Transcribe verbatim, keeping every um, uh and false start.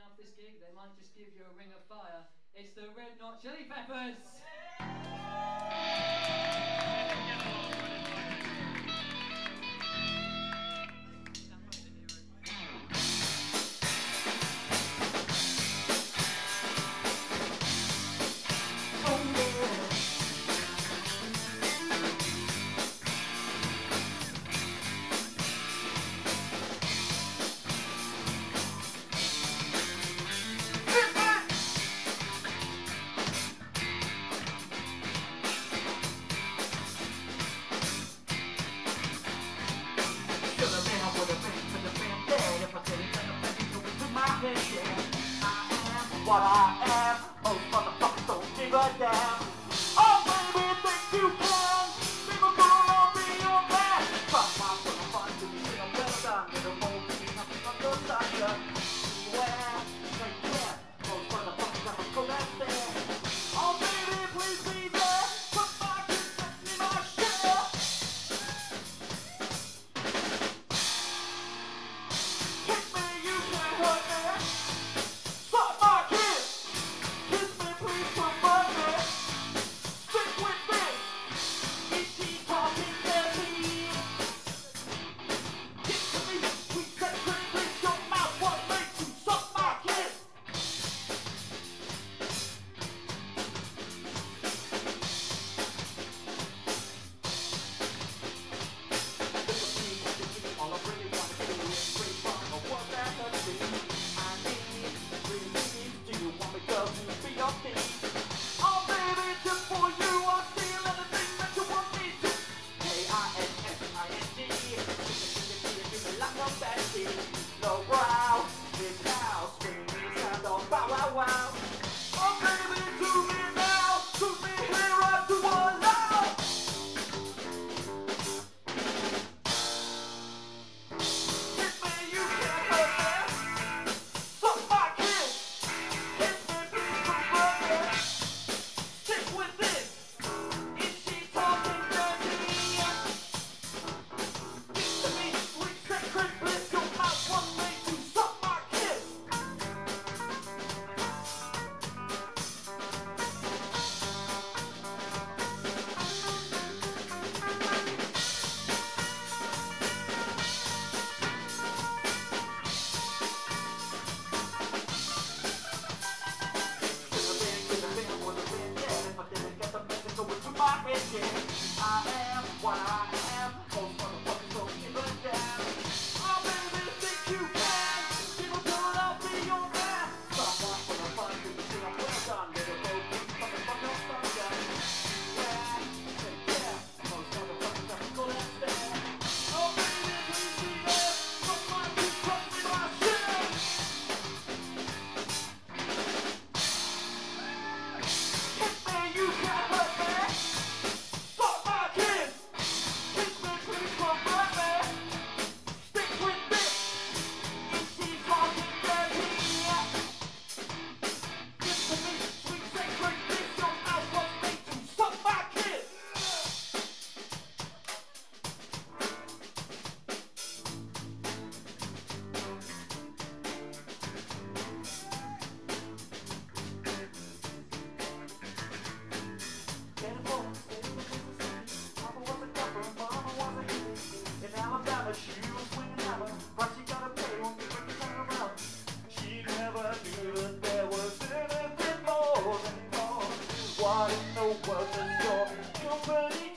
off this gig, they might just give you a ring of fire. It's the Red Hot Chili Peppers! What I am, most motherfuckers don't give a damn. Oh baby, think you can. People gonna be your man. Fuck my fucking fun to be sitting well done. Little more be nothing on your side. Beware, take care. Most motherfuckers have a go back there. Oh baby, please be there. Put my kids in my share. Hit me, you can't hurt me. Fuck my kids. Kiss me, please, for money. Stick with this. Is she talking dirty? Kiss me, sweet secret, please, your mouth. What makes you suck my kids? Look at me, look at me. All I really want to do is free from a world that hurts me. I need, really need. Do you want me, girl, to be your king? Oh, baby, just for you, I'll steal anything that you want me to. K I N S I N G. Give me, give me, give me like a bestie. No brow, big cow, scream me, sound on bow wow wow. Oh, baby, do me now, do me here, I do allow. Hit me, you can't hurt me. Suck my kids. Hit me, please, for money. Stick with this. Is she talking dirty? Give to me, sweet secret bliss. Your mouth wants me to suck my kids. I am what I am. Most motherfuckers don't give a damn. Oh baby, think you can. People tell I'll be your man. Stop off for the fun, do the thing I'm well done. Little road, motherfucker, no fun done. Yeah, take care. Most motherfuckers have to go and stand. Oh baby, please be there. Fuck my kids, fuck me my shit. Hit me, you can't hurt me. Fuck my kids. Kiss me, please, for money. Stick with this. Is she talking dirty? Give to me, sweet secret, this your mouth was made to suck my kids. Get a phone, stay in Mississippi. Papa was a gopher, mama was a hippie. In Alabama, she was swinging hammer. But she gotta pay when we bring the time around. She never knew that there was anything more than more. What in the world does your company